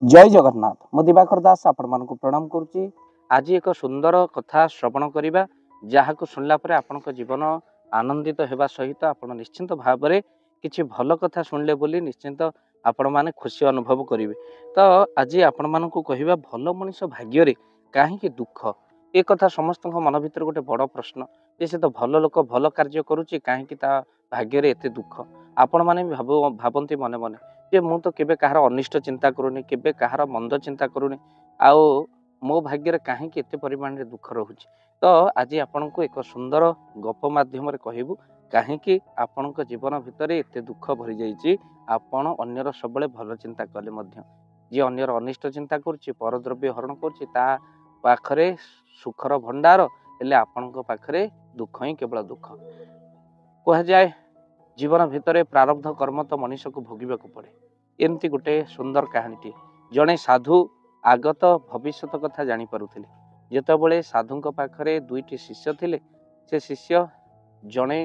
जय जगन्नाथ मु दिवाकर दास आपण मानक प्रणाम करुच्ची। आज एक सुंदर कथा श्रवण करवा जहाँ शुणला आपण जीवन आनंदित होगा सहित आप निश्चिंत भाव में किसी भल कथा शुणिले बोली निश्चिंत आपण मैंने खुशी अनुभव करेंगे। तो आज आपण मानक कहवा भल मनीष भाग्य कहीं दुख ए कथा समस्त मन भर गोटे बड़ प्रश्न जे से तो भल लोक भल कार्य करुच्ची कहीं भाग्य एत दुख आपण मैंने भावती मन मन जे मु तो केबे कहार अनिष्ट चिंता करूनी केबे कहार मंद चिंता करूनी आउ मो भाग्य कहीं एत परिमाण रे दुख रोचे। तो आज आपण को एक सुंदर गप माध्यम कहबू कहीं आपण जीवन भितर एत दुख भरी जाइए आपण अन्यर सब भल चिंता कले जी अन्यर अनिष्ट चिंता करुच्ची परद्रव्य हरण करुच्ची सुखर भंडार हेले आपण पाखरे दुख ही केवल दुख कह जाए। जीवन भितर प्रारब्ध कर्म तो मनीष को भोगवा पड़े एमती गोटे सुंदर कहानीटी जड़े साधु आगत भविष्य कथा जापे जितेबले साधु पाखरे दुईटी शिष्य थिले से शिष्य जड़े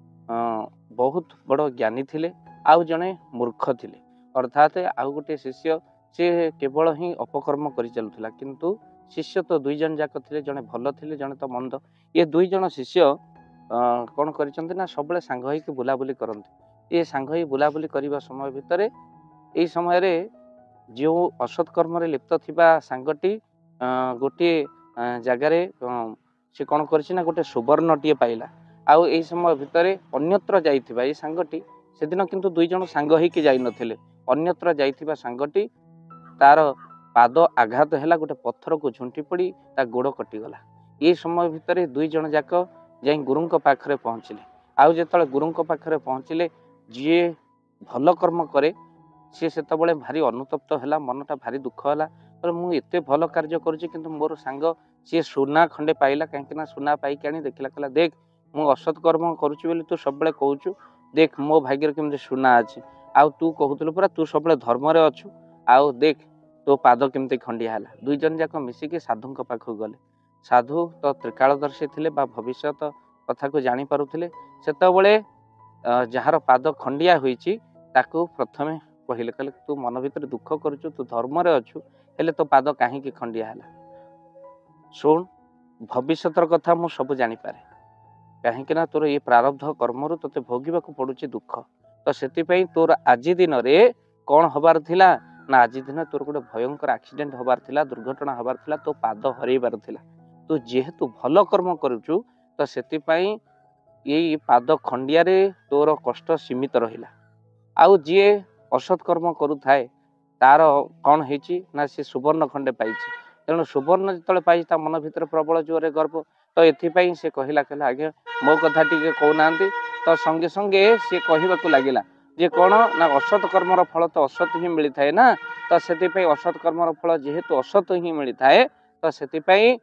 बहुत बड़ ज्ञानी थिले आउ जड़े मूर्ख थिले अर्थात आउ गोटे शिष्य से केवल ही अपकर्म कर चलुला किंतु शिष्य तो दुई जन जाक थे जड़े भल थे जड़े तो मंद ये दुई जन शिष्य कौन कर सब सांग हो बुलाबुली करते ये सांग ही बुलाबुली करने समय भितर यही समय जो असत कर्म लिप्त थिबा सांगटी गोटे जगार से कौन कर गोटे सुवर्ण टीए पाइला आउ यही समय भितर अन्यत्र जाइथिबा ये सांगटी से दिन किंतु दुई जन सांग होइके जाई नथिले अन्यत्र जाइथिबा सांगटी तार पाद आघात है गोटे पत्थर को झुंटी पड़ी ता गोड़ कटिगला। ये समय भितर दुई जन जाक जाई गुरुं पाखरे पहुँचले आउ जेतले गुरुं पाखरे पहुँचले जी भल कर्म करे सी से भारी अनुतप्त है मनटा भारी दुख है मुझे भल कार्य करुच्ची किंतु मोर सांग सी सुना खंडे पाइला कहीं सुना पाइक आनी देखला कहला देख मु असत कर्म करुच्ची बोली तू सब कहूचु देख मो भाग्य केमती सुना अच्छी आउ तू कहूलु पूरा तू सब धर्म अच्छु आउ देख तो पाद केमती खंडिया है। दुई जन जाक मिसिकी साधु पाखक गले साधु तो त्रिकालदर्शी थे भविष्य कथा को जानी पारुथिले सेतबले जार पाद खंडिया होईची ताकू प्रथमे कहले कहले तू मन भीतर दुख करुचु तू धर्म रे अच्छु हेले तो पाद कहीं खंडिया है शुण भविष्यतर कथा मु सब जानी पारे कहीं ना तोर ये प्रारब्ध कर्म रु तोते भोगिबा को पड़ुची दुख तो सेतिपई तोर आज दिन रे कौन हबार थिला ना आज दिन तोर गोटे भयंकर एक्सीडेंट हबार थिला दुर्घटना हबार थिला तो पाद हरइबार थिला तू जेहेतु भल कर्म करुचु तो सेतिपई यही पाद खंडिया रे तोर कष्ट सीमित रहिला आउ जी असत कर्म करुथाए तार कौन होइची ना सी सुवर्ण खंडे पाइची तेणु सुवर्ण जिते पाई मन भीतर प्रबल जोरे गर्व तो एथिपाई से कहला कहला आगे मो कथा टिके कहना तो संगे संगे सी कहवाक लगिला जे कौन ना असत कर्मर फल तो असत ही मिलता है ना तो से असत कर्मर फल जेहेतु असत ही मिलता है तो से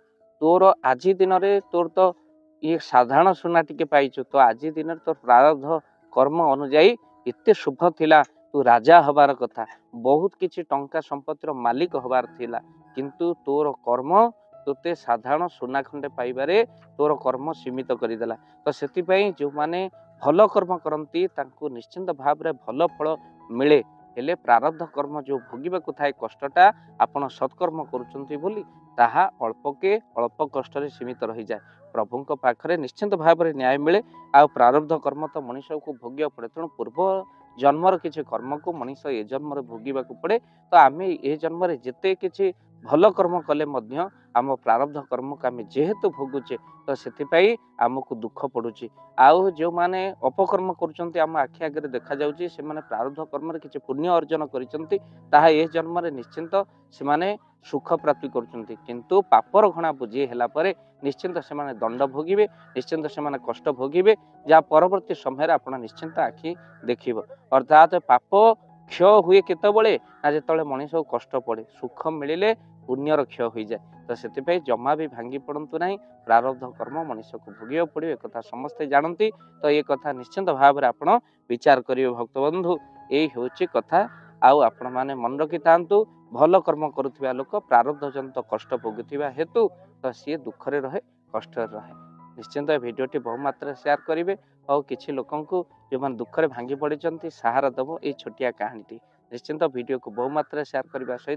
तोर आज दिन रे तोर तो ये साधारण सुना टिके पाइचु तो आज दिन तोर प्रारब्ध कर्म अनुजाई एते शुभ थिला तू राजा हबार कथा बहुत किछि टंका संपत्तिर मालिक हबार थिला किंतु तोर कर्म तोते साधारण सुना खंडे पाइबारे तोर कर्म सीमित करदेला तो सेतिपई जो माने भल कर्म करती तांको निश्चिंत भाव रे भल फल मिले हेले प्रारब्ध कर्म जो भोगिबाकु थाए कष्टटा आपण सत्कर्म करुचंती बोली ताहा अल्पके अल्प कष्ट सीमित रही जाए प्रभुंक पाखरे निश्चिंत भाव में न्याय मिले आ प्रारब्ध कर्म तो मनीष को भोगिया पड़े तेणु पूर्व जन्मर किसी कर्म को मनीष ए जन्म भोगिबा पड़े तो आम ए जन्म जिते किसी भल कर्म कले मध्य आम प्रारब्ध कर्म को आम जेहेतु भोगुचे तो से आमको दुख पड़ुची आउ जो माने अपकर्म करुचंती आम आखि आगे देखा जाउची से माने प्रारब्ध कर्म किसी पुण्य अर्जन करिसंती ताहा ए जन्म निश्चिंत से माने सुख प्राप्ति करुचंती किंतु पापर घणा बुझी हैला परे निश्चिंत से माने दंड भोगिबे निश्चिंत से माने कष्ट भोगिबे जहाँ परवर्ती समय आप निश्चिंत आखि देखिब अर्थात पाप क्षय हुए केतबले ना जेतबले मनीष को कष्ट पड़े सुख मिलिले पुण्यर क्षय हो जाए तो से जमा भी भांगी पड़तु ना प्रारब्ध कर्म मनीष को भोगिया पड़े एक समस्ते जानती तो ये कथा निश्चिंत भाव में आप विचार करेंगे भक्त बंधु यही हूँ कथा आउ आपण मैंने मन रखि था भल कर्म करुवा लोक प्रारब्ध जनित कष्ट भोगुवा हेतु तो सी दुखरे रहे कष्ट रहे निश्चिंत भिडियोटी बहुमात्रा शेयर करेंगे और किसी लोक जो मैंने दुखरे भांगी पड़ती सहारा दब ये छोटिया कहानीटी निश्चिंत भिडियो को बहुमात्रा शेयर करने सहित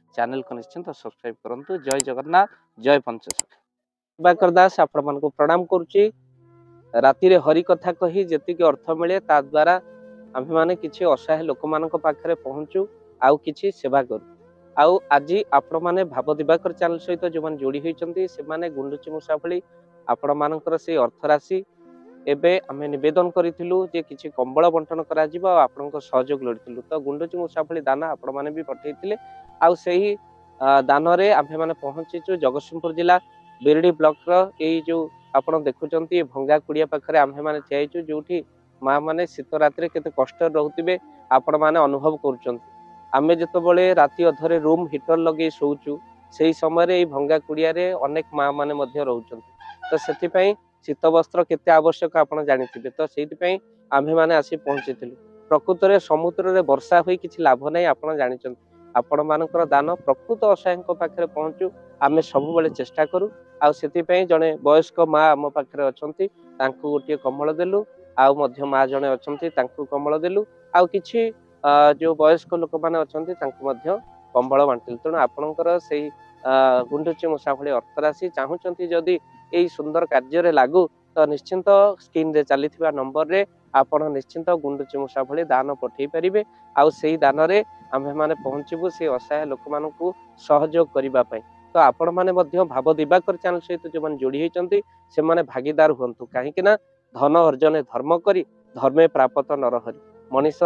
चैनल को निश्चिंत सब्सक्राइब करंतु। जय जगन्नाथ, जय पंचसखा। दिवाकर दास आपण मानकु प्रणाम करुच्ची। राति रे हरि कथा कही जेतिक अर्थ मिले ता द्वारा आम्भे माने किछि असहाय लोक मानक पाखरे पहुंचू आउ किछि सेवा करू। आउ आज आपण माने भाव दिवाकर चैनल सहित जो माने जोड़ी होइचंती से माने गुंडुची मूषा भली आपण मानकर से अर्थ राशि एबे आमे निवेदन करिथिलु जे किछि कंबळ बंटन करा जिवो आपनक सहयोग लोडिथिलु। तो गुंडुची मूषा भली दाना आपण माने भी पठेइथिले। आउ सेही दान रे आम्भे माने पहुंचीचु जगतसिंहपुर जिला बिरडी ब्लॉक रो एई जो आपण देखुचंती भंगा कुड़िया पाखरे आम्भे माने ठियाइचु जोठी माँ माने शीत रात्रि केते कष्ट रहउतिबे आपण माने अनुभव करूचंती। आमे जेतबेले राति अधरे रूम हीटर लगे सोउचु सेही समय रे भंगा कुड़िया रे अनेक माँ माने मध्य रहउचंती। तो सेति पई शीत वस्त्र केते आवश्यक आपण जानिथिबे। तो सेति पई आम्भे माने आसी पहुंचीथिलु। प्रकृत रे समुद्र रे वर्षा होई किछि लाभ नै आपण जानिचंती। आपण मानकर दान प्रकृत असहायक पाखरे पहुंचू आमे सब बेले चेष्टा करू। आ सेति पई जणे वयस्क माँ आम पाखरे अछंती तांकू गोटे कमल देलु। आउ मध्य माँ जणे अछंती तांकू कमल देलु। आउ किछि जो वयस्क लोक माने अछंती तांकू मध्य कंबळ बांटिलु। तेणु आपणकर सेही गुंडुची मूषा भली अर्थ राशि चाहुचंती जदि एई सुंदर कार्य रे लागू तो निश्चिंत स्क्रीन रे चलीथिबा नंबर रे आपण निश्चिंत गुंडुची मूषा भली दान पठेई परिबे। आउ सेही दान रे आम्भे माने पहुंचीबु से असहाय लोक मानकू सहयोग करिबा पई। तो आपण माने मध्य भाव दिवाकर चैनल सहित जो माने जोड़ी होइचंती से माने भागीदार हुंतु। काहे कि ना धन अर्जने धर्म करी धर्मे प्राप्त नरहरि। मनीष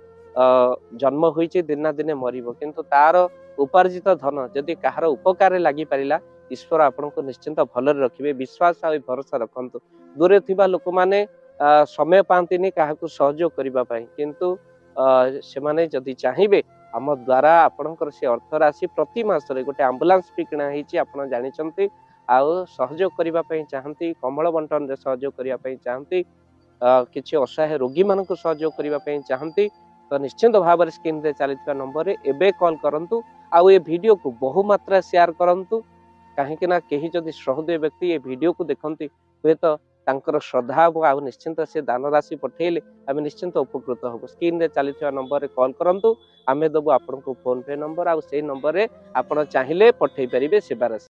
जन्म होइछि दिना दिने मरिबो किंतु तार उपार्जित धन जदि कहार उपकार लागि परिला ईश्वर आपनको निश्चिंत भलरे रखिबे। विश्वास आ भरोसा रखंतु। दूरे थिबा लोक माने समय पांतिनी काहाकू सहयोग करिबा पई किंतु से माने जदि चाहिबे आम द्वारा आपणकर से अर्थ राशि प्रति मास रे गोटे एम्बुलेंस भी किना हेछि आपण जानिचंती। आउ सहयोग करिबा पई चाहंती कमल बंटन रे सहयोग करिबा पई चाहंती किछि असहाय रोगी मानकू सहयोग करिबा पई चाहंती तो निश्चिंत भाव में स्क्रीन रे चलीथिबा नंबर रे एबे कॉल करंतु। आउ ए वीडियो को बहु मात्रा शेयर करंतु। काहेकि ना केही जदि सहृदय व्यक्ति ए वीडियो को देखंती हुए तो तांकर श्रद्धा आउ निश्चिंत से दान राशि पठेले आमे निश्चिंत उपकृत हबो। स्क्रीन रे चलीथिबा नंबर रे कॉल करंतु। आमे दबो आपनको फोन पे नंबर आउ सेही नंबर रे आपण चाहिले पठेई परिबे सेवा राशि।